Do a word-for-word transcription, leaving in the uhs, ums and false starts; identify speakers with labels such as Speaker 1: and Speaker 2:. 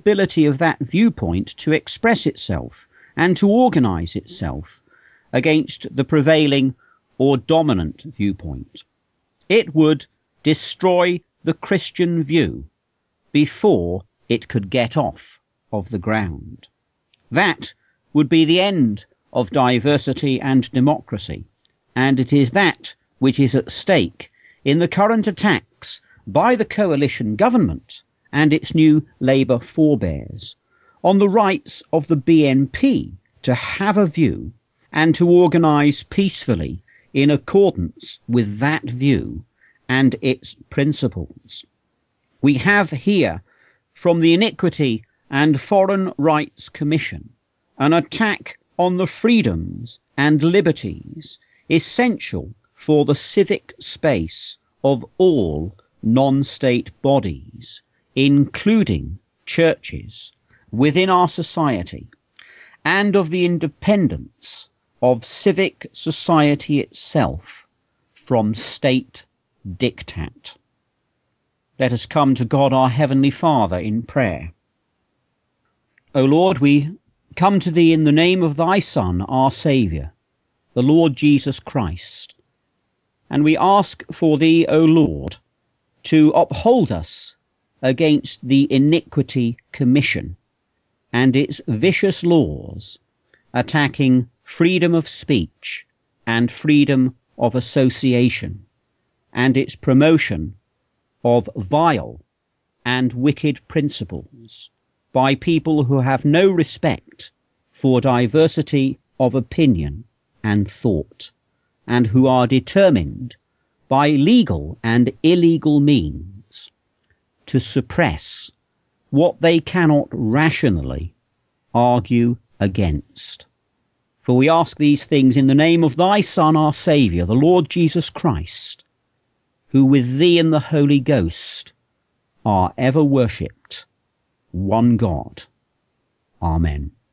Speaker 1: ability of that viewpoint to express itself and to organize itself against the prevailing or dominant viewpoint. It would destroy the Christian view before it could get off of the ground. That would be the end of diversity and democracy, and it is that which is at stake in the current attacks by the coalition government and its new Labour forebears on the rights of the B N P to have a view and to organise peacefully in accordance with that view and its principles. We have here from the Iniquity and Foreign Rights Commission an attack on the freedoms and liberties essential for the civic space of all non-state bodies, including churches, within our society, and of the independence of civic society itself from state diktat. Let us come to God our Heavenly Father in prayer. O Lord, we come to Thee in the name of Thy Son, our Saviour, the Lord Jesus Christ, and we ask for Thee, O Lord, to uphold us against the Iniquity Commission and its vicious laws attacking freedom of speech and freedom of association, and its promotion of vile and wicked principles by people who have no respect for diversity of opinion and thought, and who are determined by legal and illegal means to suppress what they cannot rationally argue against. For we ask these things in the name of Thy Son, our Saviour, the Lord Jesus Christ, who with Thee and the Holy Ghost are ever worshipped, one God. Amen.